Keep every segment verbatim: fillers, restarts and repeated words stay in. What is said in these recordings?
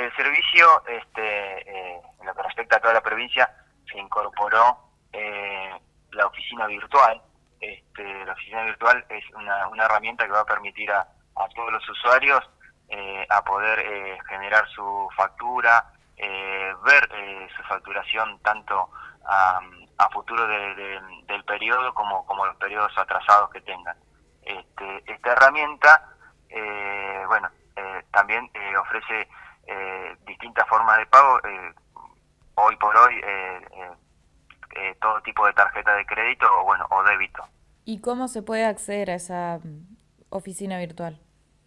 el servicio, este, eh, en lo que respecta a toda la provincia, se incorporó eh, la oficina virtual. Este, la oficina virtual es una, una herramienta que va a permitir a, a todos los usuarios eh, a poder eh, generar su factura, eh, ver eh, su facturación tanto a, a futuro de, de, del periodo como, como los periodos atrasados que tengan. Este, esta herramienta, eh, bueno, eh, también eh, ofrece eh, distintas formas de pago. Eh, hoy por hoy, eh, eh, eh, todo tipo de tarjeta de crédito o bueno o débito. ¿Y cómo se puede acceder a esa mm, oficina virtual?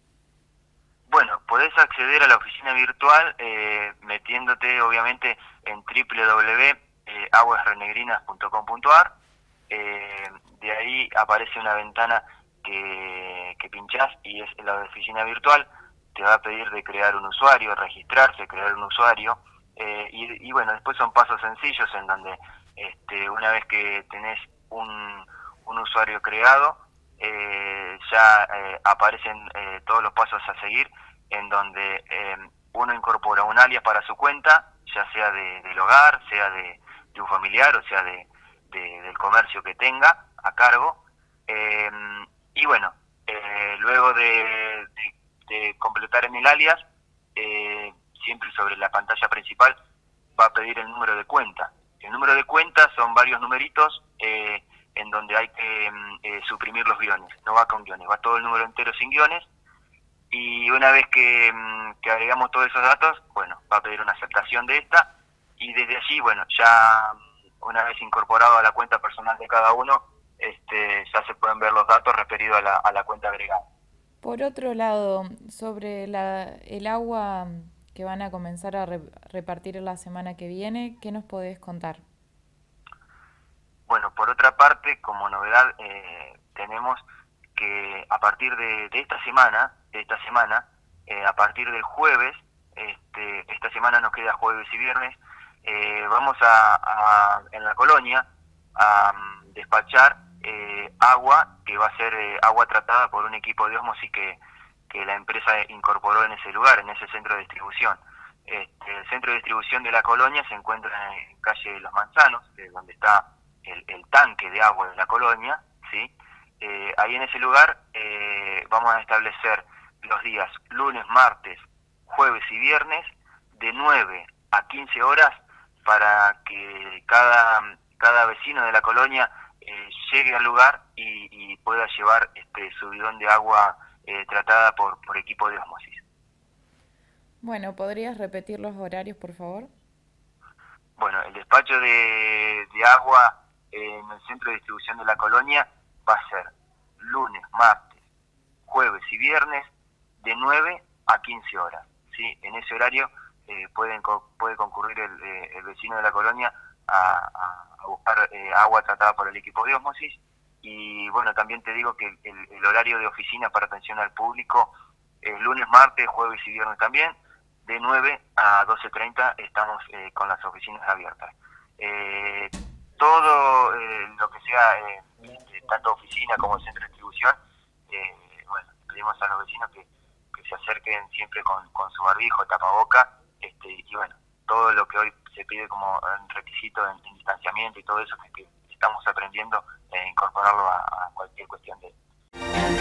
Bueno, podés acceder a la oficina virtual eh, metiéndote obviamente en w w w punto aguas renegrinas punto com punto a r. Eh, de ahí aparece una ventana que, que pinchás y es la oficina virtual. Te va a pedir de crear un usuario, registrarse, crear un usuario. Eh, y, y bueno, después son pasos sencillos en donde este, una vez que tenés un, un usuario creado, eh, ya eh, aparecen eh, todos los pasos a seguir, en donde eh, uno incorpora un alias para su cuenta, ya sea de, del hogar, sea de, de un familiar, o sea de, de, del comercio que tenga a cargo. Eh, y bueno, eh, luego de, de, de completar en el alias, eh, siempre sobre la pantalla principal va a pedir el número de cuenta. El número de cuenta son varios numeritos eh, en donde hay que eh, suprimir los guiones. No va con guiones, va todo el número entero sin guiones. Y una vez que, que agregamos todos esos datos, bueno, va a pedir una aceptación de esta. Y desde allí, bueno, ya una vez incorporado a la cuenta personal de cada uno, este, ya se pueden ver los datos referidos a la, a la cuenta agregada. Por otro lado, sobre la, el agua que van a comenzar a re- repartir la semana que viene, ¿qué nos podés contar? Bueno, por otra parte, como novedad, eh, tenemos que a partir de, de esta semana, de esta semana, eh, a partir del jueves, este, esta semana nos queda jueves y viernes, eh, vamos a, a, en la colonia, a um, despachar eh, agua que va a ser eh, agua tratada por un equipo de ósmosis que, que la empresa incorporó en ese lugar, en ese centro de distribución. Este, el centro de distribución de la colonia se encuentra en calle Los Manzanos, que es donde está el, el tanque de agua de la colonia, ¿sí? Eh, ahí en ese lugar eh, vamos a establecer los días lunes, martes, jueves y viernes de nueve a quince horas para que cada, cada vecino de la colonia eh, llegue al lugar y, y pueda llevar este, su bidón de agua eh, tratada por, por equipo de ósmosis. Bueno, ¿podrías repetir los horarios, por favor? Bueno, el despacho de, de agua en el centro de distribución de la colonia va a ser lunes, martes, jueves y viernes de nueve a quince horas. ¿Sí? En ese horario eh, pueden, puede concurrir el, eh, el vecino de la colonia a, a, a buscar eh, agua tratada por el equipo de ósmosis. Y bueno, también te digo que el, el horario de oficina para atención al público es lunes, martes, jueves y viernes también. De nueve a doce treinta estamos eh, con las oficinas abiertas. Eh, todo eh, lo que sea, eh, eh, tanto oficina como centro de distribución, eh, bueno, pedimos a los vecinos que, que se acerquen siempre con, con su barbijo, tapaboca, este, y bueno, todo lo que hoy se pide como requisito en, en distanciamiento y todo eso, que, que estamos aprendiendo, eh, incorporarlo a, a cualquier cuestión de